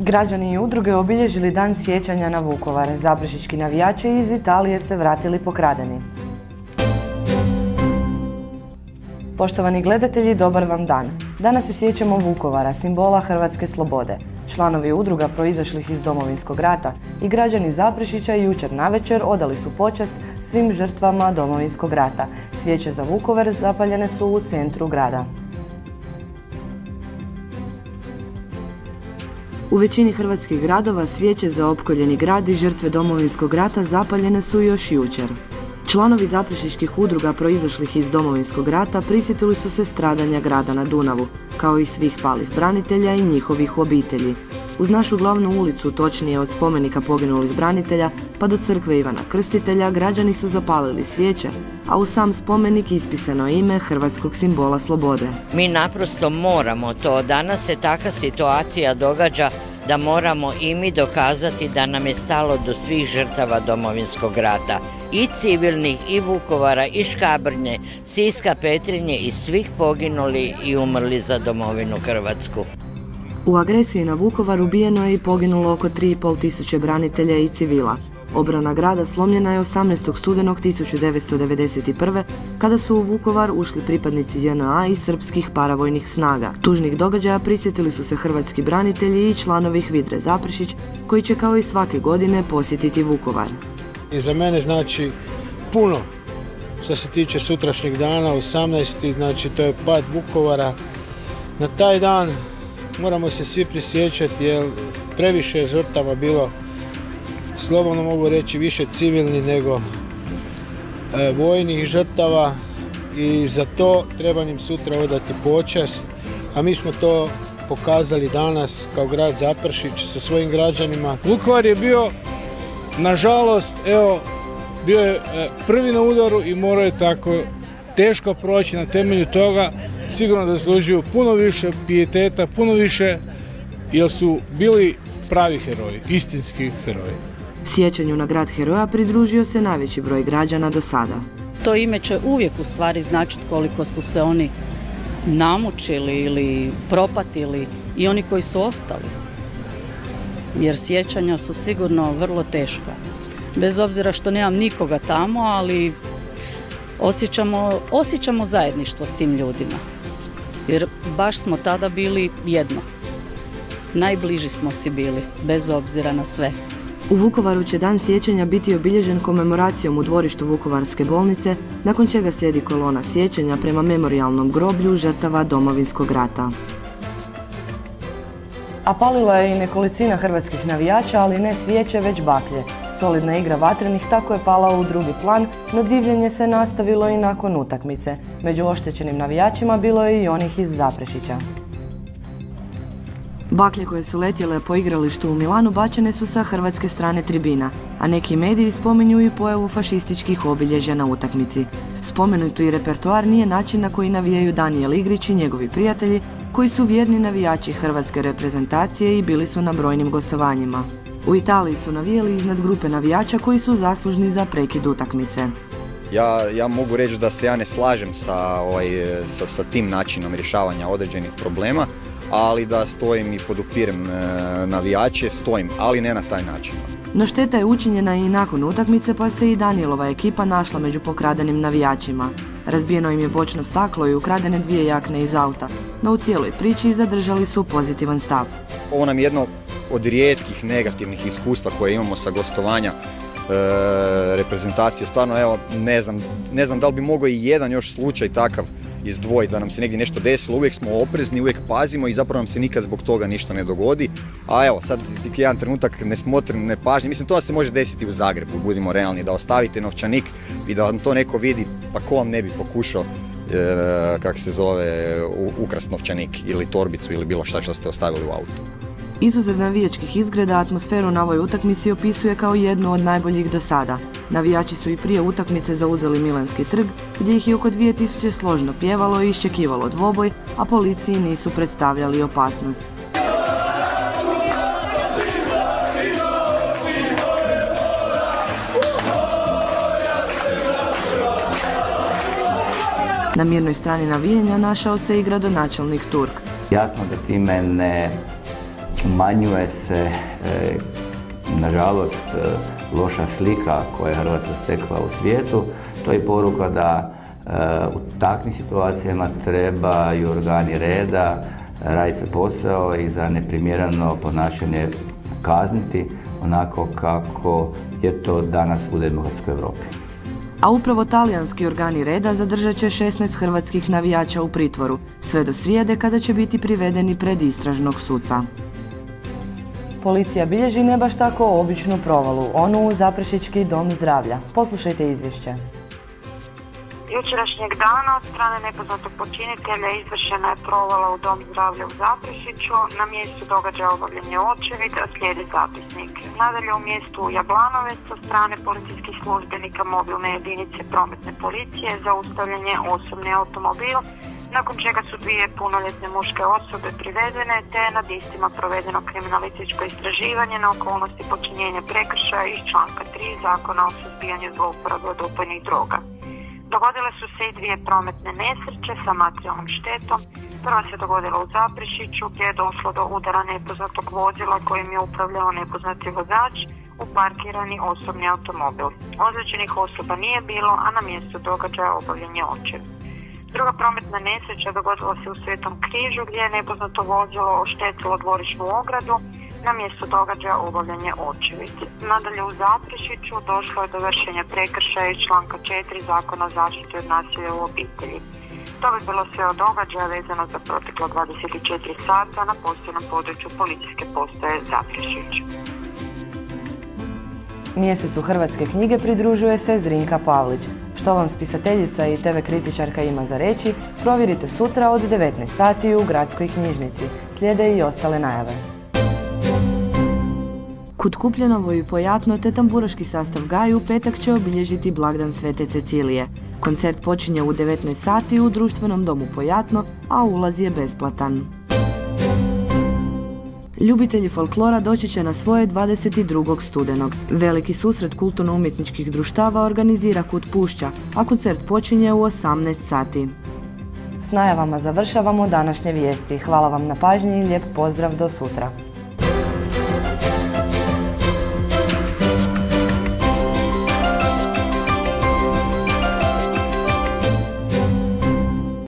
Građani i udruge obilježili dan sjećanja na Vukovar. Zaprešički navijači iz Italije se vratili pokradeni. Poštovani gledatelji, dobar vam dan. Danas se sjećamo Vukovara, simbola hrvatske slobode. Članovi udruga proizašlih iz Domovinskog rata i građani Zaprešića jučer navečer odali su počast svim žrtvama Domovinskog rata. Svijeće za Vukovar zapaljene su u centru grada. U većini hrvatskih gradova svijeće za opkoljeni grad i žrtve Domovinskog rata zapaljene su još jučer. Članovi zaprešičkih udruga proizašlih iz Domovinskog rata prisjetili su se stradanja grada na Dunavu, kao i svih palih branitelja i njihovih obitelji. Uz našu glavnu ulicu, točnije od spomenika poginulih branitelja pa do crkve Ivana Krstitelja, građani su zapalili svijeće, a u sam spomenik ispisano ime hrvatskog simbola slobode. Mi naprosto moramo to. Danas se takva situacija događa da moramo i mi dokazati da nam je stalo do svih žrtava Domovinskog rata. I civilnih, i Vukovara, i Škabrnje, Siska, Petrinje i svih poginuli i umrli za domovinu Hrvatsku. U agresiji na Vukovar ubijeno je i poginulo oko 3,5 tisuće branitelja i civila. Obrana grada slomljena je 18. studenog 1991. kada su u Vukovar ušli pripadnici JNA i srpskih paravojnih snaga. Tužnih događaja prisjetili su se hrvatski branitelji i članovi HVIDRE Zaprešić, koji će kao i svake godine posjetiti Vukovar. I za mene znači puno što se tiče sutrašnjeg dana, 18. znači to je pad Vukovara. Na taj dan moramo se svi prisjećati jer previše je žrtava bilo, slobodno mogu reći više civilnih nego vojnih žrtava i za to treba im sutra odati počast, a mi smo to pokazali danas kao grad Zaprešić sa svojim građanima. Vukovar je bio, nažalost, bio je prvi na udaru i morao je tako teško proći. Na temelju toga sigurno da zaslužuju puno više pijeteta, puno više, jer su bili pravi heroji, istinski heroji. Sjećanju na grad heroja pridružio se najveći broj građana do sada. To ime će uvijek u stvari značiti koliko su se oni namučili ili propatili i oni koji su ostali. Jer sjećanja su sigurno vrlo teška. Bez obzira što nemam nikoga tamo, ali osjećamo zajedništvo s tim ljudima. Jer baš smo tada bili jedno. Najbliži smo si bili, bez obzira na sve. U Vukovaru će dan sjećanja biti obilježen komemoracijom u dvorištu Vukovarske bolnice, nakon čega slijedi kolona sjećanja prema memorijalnom groblju žrtava Domovinskog rata. A palila je i nekolicina hrvatskih navijača, ali ne svijeće, već baklje. Solidna igra vatrenih tako je pala u drugi plan, no divljenje se nastavilo i nakon utakmice. Među oštećenim navijačima bilo je i onih iz Zaprešića. Baklje koje su letjele po igralištu u Milanu bačene su sa hrvatske strane tribina, a neki mediji spominju i pojavu fašističkih obilježja na utakmici. Spomenuti repertoar nije način na koji navijaju Danijel Igrić i njegovi prijatelji, koji su vjerni navijači hrvatske reprezentacije i bili su na brojnim gostovanjima. U Italiji su navijali iznad grupe navijača koji su zaslužni za prekid utakmice. Ja mogu reći da se ja ne slažem sa tim načinom rješavanja određenih problema, ali da stojim i podupirem navijače, stojim, ali ne na taj način. No šteta je učinjena i nakon utakmice, pa se i Danijelova ekipa našla među pokradenim navijačima. Razbijeno im je bočno staklo i ukradene 2 jakne iz auta, no u cijeloj priči zadržali su pozitivan stav. Ovo nam je jedno od rijetkih negativnih iskustva koje imamo sa gostovanja reprezentacije. Stvarno, evo, ne znam da li bi mogao i jedan još slučaj takav izdvojiti, da nam se negdje nešto desilo. Uvijek smo oprezni, uvijek pazimo i zapravo nam se nikad zbog toga ništa ne dogodi. A evo, sad jedan trenutak nesmotren, nepažnje. Mislim, to se može desiti u Zagrebu, budimo realni, da ostavite novčanik i da vam to neko vidi, pa ko vam ne bi pokušao, ukrast novčanik ili torbicu ili bilo šta što ste ostavili u autu. Izuzev navijačkih izgreda, atmosferu na ovoj utakmici opisuje kao jednu od najboljih do sada. Navijači su i prije utakmice zauzeli Milanski trg, gdje ih je oko 2000 složno pjevalo i iščekivalo dvoboj, a policiji nisu predstavljali opasnost. Na mirnoj strani navijanja našao se i gradonačelnik Turk. Jasno da time ne umanjuje se, nažalost, loša slika koja je Hrvatska stekla u svijetu. To je poruka da u takvim situacijama trebaju organi reda raditi svoj posao i za neprimjereno ponašanje kazniti onako kako je to danas u demokratskoj Europi. A upravo talijanski organi reda zadržat će 16 hrvatskih navijača u pritvoru, sve do srijede kada će biti privedeni pred istražnog suca. Policija bilježi ne baš tako običnu provalu, onu u Zaprešićki dom zdravlja. Poslušajte izvješće. Jučerašnjeg dana od strane nepoznatog počinitelja izvršena je provala u dom zdravlja u Zaprešiću. Na mjestu događaja obavljen je očevid, a slijedi zapisnik. Nadalje u mjestu Jablanovec od strane policijskih službenika mobilne jedinice prometne policije zaustavljen je osobni automobil, nakon čega su dvije punoljetne muške osobe privedene te je nad istima provedeno kriminalističko istraživanje na okolnosti počinjenja prekršaja iz članka 3 Zakona o suzbijanju zlouporabe opojnih droga. Dogodile su se i dvije prometne nesreće sa materijalnom štetom. Prva se dogodila u Zaprešiću gdje je došlo do udara nepoznatog vozila kojim je upravljao nepoznati vozač u parkirani osobni automobil. Ozlijeđenih osoba nije bilo, a na mjestu događaja obavljen je očevid. Druga prometna nesreća dogodila se u Svetom Križu gdje je nepoznato vozilo oštetilo dvorišnu ogradu. Na mjestu događaja obavljen je očevid. Nadalje u Zaprešiću došlo je do vršenja prekršaja iz članka 4 Zakona o zaštiti od nasilja u obitelji. To bi bilo sve od događaja vezano za proteklo 24 sata na posebnom području policijske postaje Zaprešić. Mjesecu hrvatske knjige pridružuje se Zrinka Pavlić. Što vam spisateljica i TV kritičarka ima za reći, provjerite sutra od 19 sati u Gradskoj knjižnici. Slijede i ostale najave. Kud Kupljenovo i Pojatno te tamburaški sastav Gaj u petak će obilježiti blagdan Svete Cecilije. Koncert počinje u 19 sati u društvenom domu Pojatno, a ulaz je besplatan. Ljubitelji folklora doći će na svoje 22. studenog. Veliki susret kulturno-umjetničkih društava organizira Kud Pušća, a koncert počinje u 18 sati. S najavama završavamo današnje vijesti. Hvala vam na pažnji i lijep pozdrav do sutra.